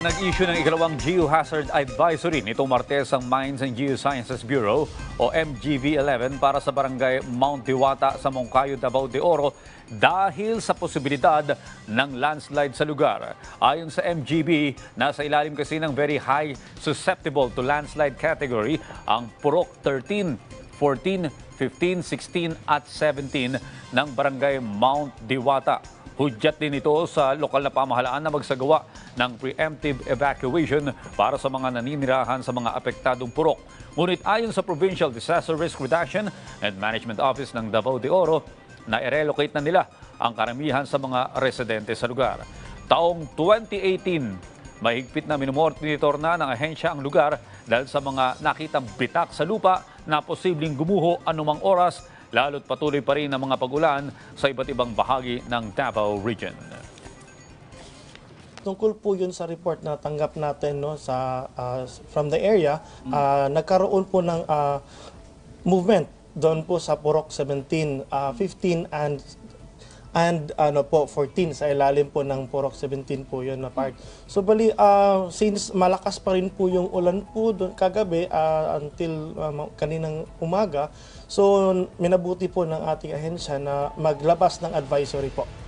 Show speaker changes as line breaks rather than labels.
Nag-issue ng ikalawang Geohazard Advisory nitong Martes ang Mines and Geosciences Bureau o MGV-11 para sa barangay Mount Diwata sa Moncayo, Davao de Oro dahil sa posibilidad ng landslide sa lugar. Ayon sa MGB, nasa ilalim kasi ng very high susceptible to landslide category ang Purok 13, 14, 15, 16 at 17 ng barangay Mount Diwata. Hudyat din ito sa lokal na pamahalaan na magsagawa ng preemptive evacuation para sa mga naninirahan sa mga apektadong purok. Ngunit ayon sa Provincial Disaster Risk Reduction and Management Office ng Davao de Oro, na i-relocate na nila ang karamihan sa mga residente sa lugar. Taong 2018, mahigpit na minumonitor na ng ahensya ang lugar dahil sa mga nakitang bitak sa lupa na posibleng gumuho anumang oras, lalo't patuloy pa rin ang mga pag-ulan sa iba't ibang bahagi ng Davao Region.
Tungkol po yun sa report na tanggap natin from the area, nagkaroon po ng movement doon po sa Purok 17, 15 and 14 sa ilalim po ng Purok 17 po yun na part. So bali, since malakas pa rin po yung ulan po doon kagabi until kaninang umaga, so minabuti po ng ating ahensya na maglabas ng advisory po.